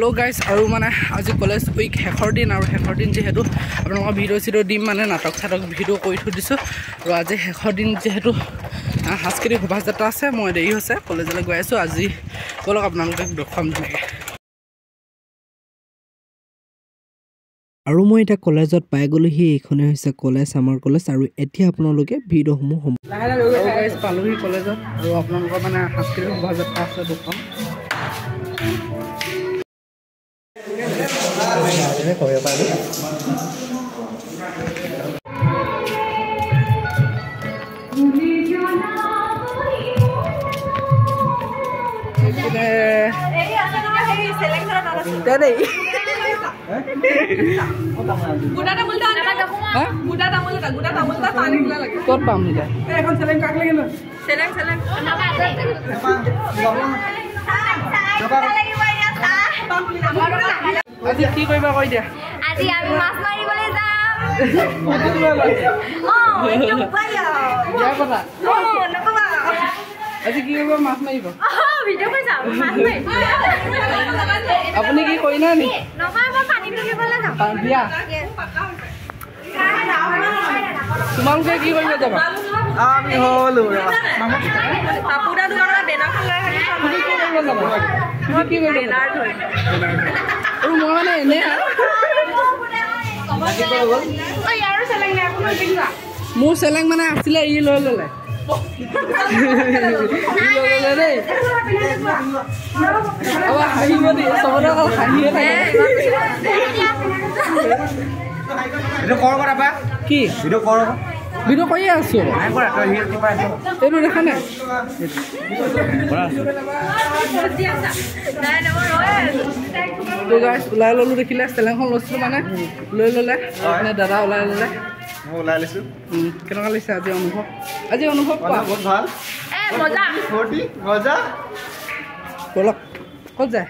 Hello guys और माने आज कॉलेज उइक शेषर दिन और शेषर दिन जेहेतु आपनलोक भिडिओ सिडिओ दिम माने नाटक साटक भिडिओ करि थৈ दिसु और आज शेषर दिन जेहेतु सांस्कृतिक शोभायात्रा আছে মই দেৰি হৈছে কলেজলৈ গৈ আছো আজি বলক আপোনালোকক দেখাম ধুনীয়াকৈ আৰু মই এটা কলেজত পাই গলোহি এইখনে হৈছে কলেজ আমাৰ কলেজ আৰু এতিয়া আপোনালোকে ভিডিঅ'সমূহ গাইস পালোহি কলেজত আৰু আপোনালোকৰ মানে সাংস্কৃতিক শোভাযাত্ৰা আছে দেখাম ini kowe apa itu? আজি কি কইবা কই দিয়া আজি আমি মাছ মাৰিবলৈ যাম এইটো পায়া ইয়া কথা নকবা আজি কি কইবা মাছ মাৰিব ভিডিও কই যাম মাছ মাৰিব আপুনি কি কই না নি নহয় মই পানী তুলিবলৈ যাম দিয়া তোমালোকে কি কৰিব যাবা আমি হলো পাপুদা দোকানৰ বেনাৰখন লৈ আহিছো তুমি কি কৰিব যাবা তুমি কি কৰিব বেনাৰ ধৰি আৰু মই মানে এনে মোৰ চেলেং মানে আছিলে ই লৈ ললে দেই হাঁহিব দেই চবতে হাঁহিয়ে থাকে কি ভিডিঅ' কৰিয়ে আছো এইটো দেখা নাই ওলাই ললো দেখিলে চেলেংখন লৈছিলো মানে লৈ ললে দাদা ওলাই ললে ওলাই লৈছো কেনেকুৱা লাগিছে আজি অনুভৱ বহুত ভাল মজা বলক ক'ত যায়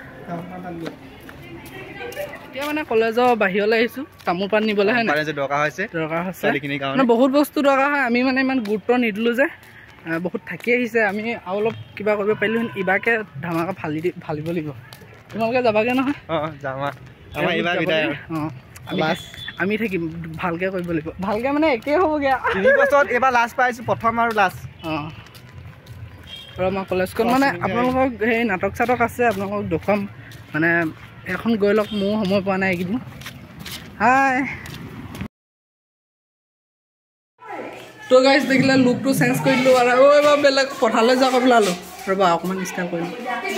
এতিয়া মানে কলেজৰ বাহিৰলৈ আহিছো তামোল পাণ নিবলৈ হয় নাই দৰকাৰ হৈছে মানে বহুত বস্তু দৰকাৰ হয় আমি মানে ইমান গুৰুত্ব নিদিলো যে বহুত থাকি আহিছে আমি আৰু অলপ কিবা কৰিব পাৰিলো ইবাৰকে ধামাকা ফালিব লাগিব তোমালোকে যাবাগে নহয় আমি থাকিম ভালকে কৰিব লাগিব ভালকে মানে একেই হ'বগে 3 বছৰত এবাৰ লাষ্ট পাইছো প্ৰথম আৰু লাষ্ট আৰু আমাৰ কলেজখন মানে আপোনালোকক সেই নাটক চাটক আছে আপোনালোকক দেখুৱাম মানে এখন গৈ লওক মোৰ সময় পোৱা নাই এইকেইদিন হাই তো গাইজ দেখিলে লুকটো চেঞ্জ কৰি দিলোঁ আৰু এইবাৰ বেলেগ পথাৰলৈ যাওক ওলালোঁ ৰ'বা অকণমান ষ্টাইল কৰিলোঁ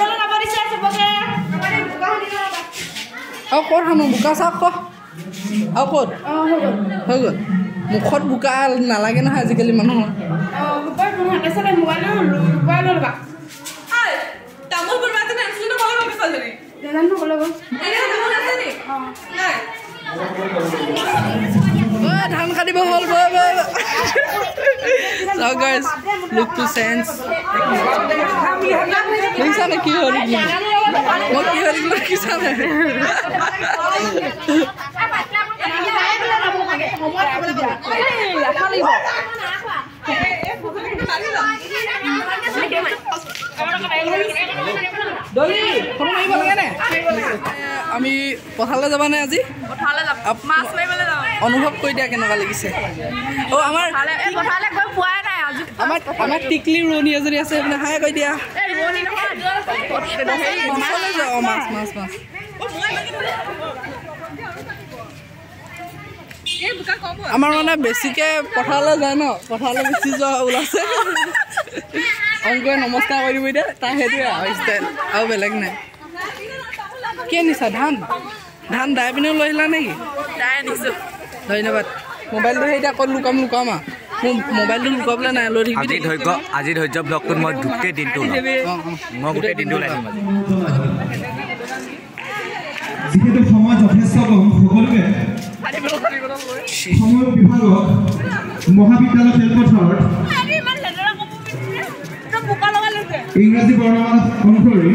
আৰু ক'ত হানো বোকা চাওক ক আৰু ক'ত হৈ গ'ল মুখত বোকা নালাগে নহয় আজিকালি মানুহৰ ধান কাটিব হ'ল গাইজ লুকটো চেঞ্জ দেখিছানে কি হ'ল মই কি হ'ল দেখিছানে আমি পথাৰলৈ যাবা নে আজি অনুভৱ কৰি দিয়া কেনেকুৱা লাগিছে আমাৰ টিকলি ৰোৱনী এজনী আছে সেইপিনে হাই কৈ দিয়া মাছ মাছ মাছ আমাৰ মানে বেছিকৈ পথাৰলৈ যায় ন পথাৰলৈ বেছি যোৱা ওলাইছে অংকুৰে নমস্কাৰ কৰি দিব এতিয়া তাৰ সেইটোৱে আৰু ষ্টাইল আৰু বেলেগ নাই কি আনিছা ধান দাই পিনেও লৈ আহিলা নেকি দাই আনিছোঁ ধন্যবাদ মোবাইলটো সেই এতিয়া ক'ত লুকাম মোৰ মোবাইলটো লুকাবলৈ নাই লৈ থাকিবি আজি ধৈৰ্য ব্লগটোত মই গোটেই দিনটো যিহেতু সময় যথেষ্ট কম সকলোকে সময় বিভাগক মহাবিদ্যালয় খেলপথাৰত ইংৰাজী বৰ্ণমালা অনুসৰি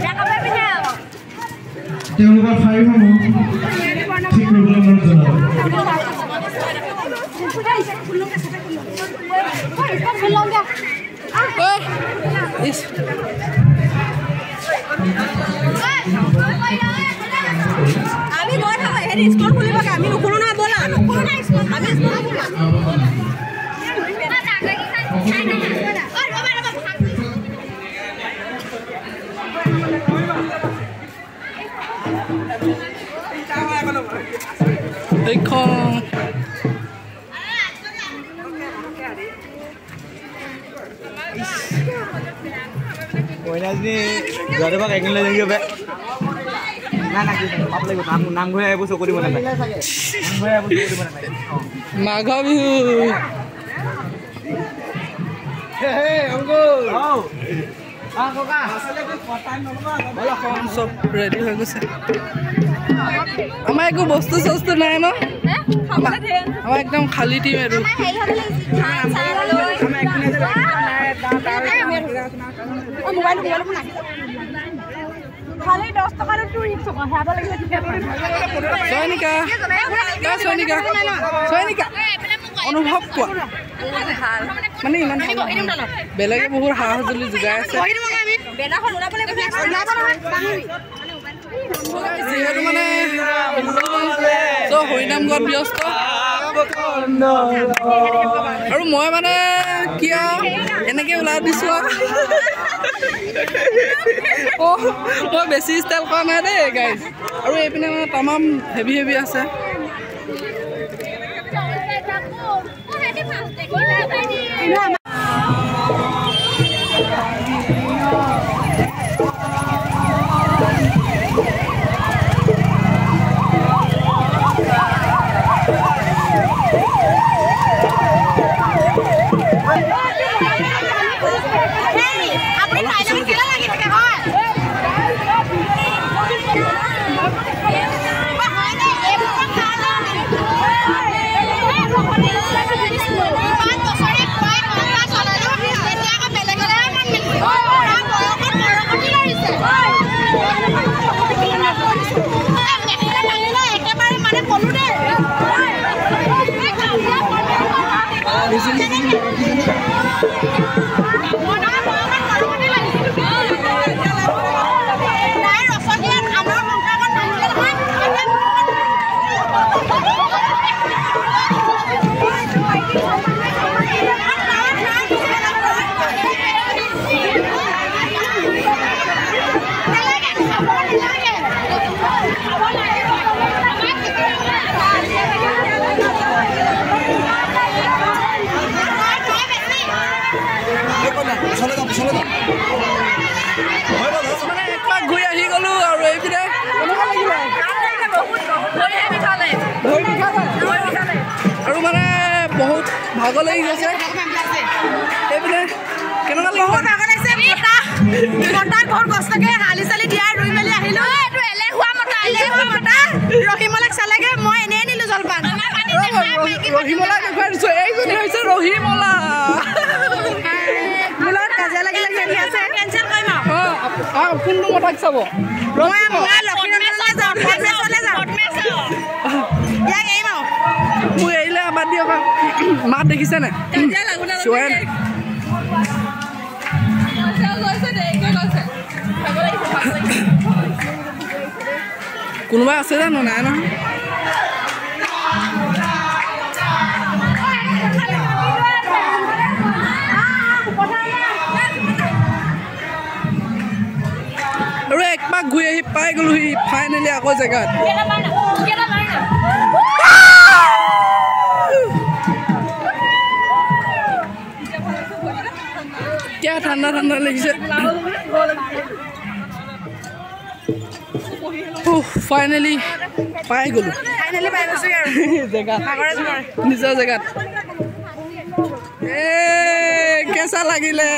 তেওঁলোকৰ শাৰীসমূহ ঠিক কৰিবলৈ অনুৰোধ জনালোঁ Is স্কুল খুলিবগে আমি নুখুলো না বলা নুখুলো না স্কুল আমি স্কুল দেখো কইনাজনী যোৱাটো পৰা কেইদিন লৈ যাবি বে না না কি পাপ লাগিব নাম ঘূৰাই আহিব চকু দিব নাপায় নাম ঘূৰাই আহিব চকু দিব নাপায় মাঘ বিহু হে অংকুল চব ৰেডি হৈ গৈছে আমাৰ একো বস্তু চস্তু নাই ন আমাৰ একদম খালী টিম আৰু অনুভৱ কোৱা মানে ইমান বেলেগে বহুত সা সঁজুলি যোগাই আছে যিহেতু মানে হৰিনাম গোৱাত ব্যস্ত আৰু মই মানে কি এনেকে ওলাই দিছো মই বেছি ষ্টাইল কৰা নাই দেই গাইজ আৰু এইপিনে মানে তামাম হেভি হেভি আছে ঘূৰি আহি গলো আৰু এইপিনে আৰু মানে বহুত ভাগৰ লাগি গৈছে এইপিনে কেনেকুৱা লাগিছে ঘৰ গছকে হালি চালি দিয়া ৰুই মেলি আহিলো ৰহিমলাক চালেগে মই এনেই নিলো জলপান ৰহিমলা দেখুৱাই দিছো এইজনী হৈছে ৰহিমলা মোলত কাজিয়া লাগি লাগি আহি আছে কেঞ্চেল কৰিম কোনটো মতাক চাব মই লক্ষীনন্দনলৈ যাওঁ ইয়াক এৰিম আৰু মোক এৰিলে বাদ দিয়ক মাত দেখিছে নে চোৱাই নাই কোনোবা আছে জানো নাই নহয় আৰু একপাক ঘূৰি আহি পাই গ'লোহি ফাইনেলি আকৌ জেগাত এতিয়া ঠাণ্ডা ঠাণ্ডা লাগিছে ফাইনেলি পাই গ'লো জেগাত নিজৰ জেগাত কেঁচা লাগিলে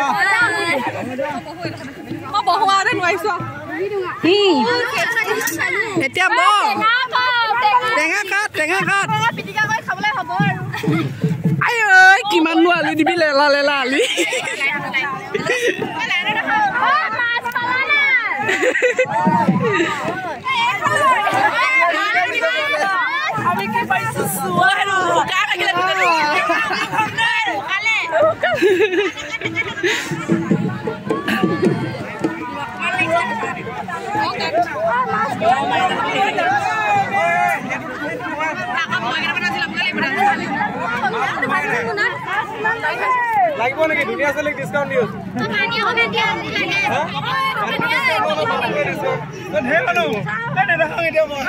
এতিয়া টেঙা কাট কিমাননো আলি দিবি লেলা লেলা আলি লাগিব নেকি ধুনীয়া চলিক ডিসকাউন্ট দিও ঢেৰ মানুহ নেদেখাওঁ এতিয়া মই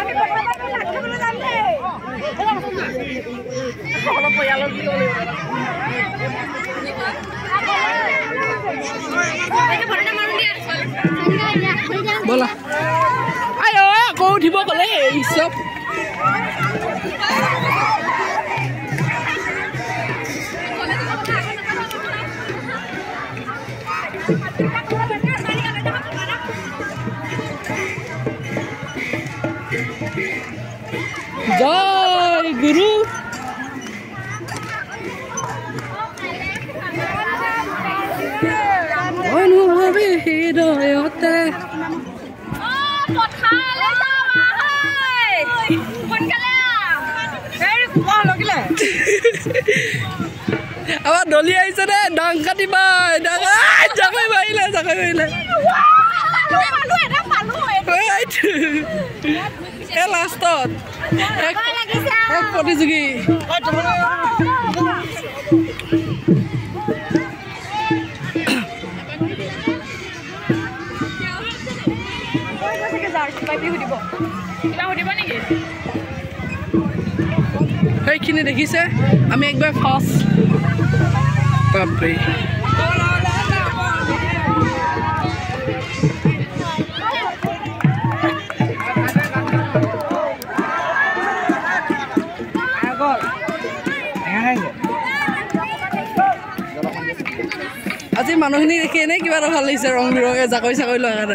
অলপ পৰিয়ালৰ কি बोला आयो को उठिब कले सब जय गुरु অনুভবে হৃদয়তে আমাৰ দলি আহিছে দে ডাং কাটিবা জাকৈ মাৰিলে লাষ্টত এক প্ৰতিযোগী সেইখিনি দেখিছে আমি একবাৰ ফাৰ্ষ্ট বাপৰে আজি মানুহখিনি দেখি এনে কিবা এটা ভাল লাগিছে ৰং বিৰঙে জাকৈ চাকৈ লোৱা কাৰণে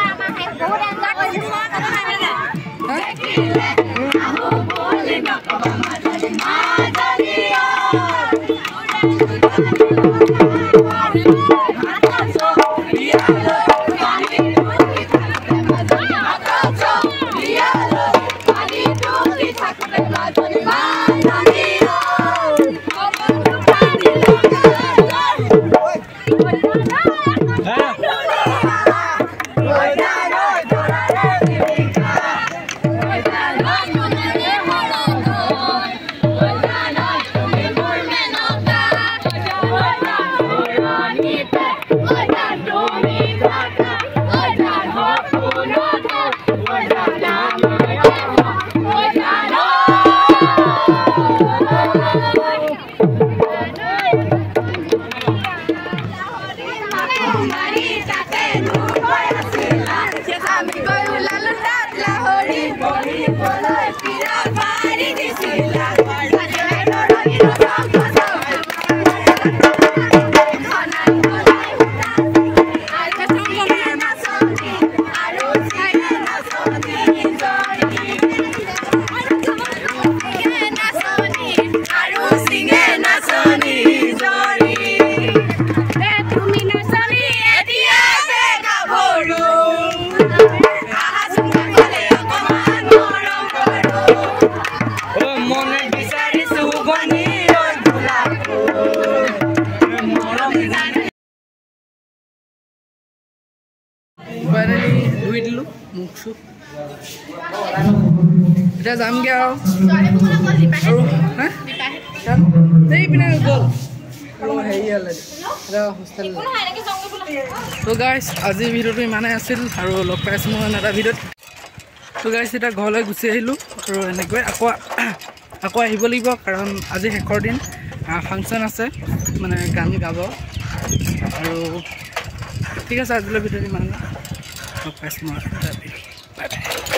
ধুই দিলো মুখ চুখ এতিয়া যামগে আৰু এইপিনে গ'ল হেৰি হ'লে হোষ্টেল তো গাইছ আজিৰ ভিডিঅ'টো ইমানেই আছিল আৰু লগ পাইছোঁ মই এটা ভিডিঅ'ত তো গাইছ এতিয়া ঘৰলৈ গুচি আহিলোঁ আৰু এনেকৈ আকৌ আহিব লাগিব কাৰণ আজি শেষৰ দিন ফাংচন আছে মানে গান গাব আৰু ঠিক আছে আজিলৈ ভিডিঅ'টো ইমানে লগ পাইছোঁ মই বাই বাই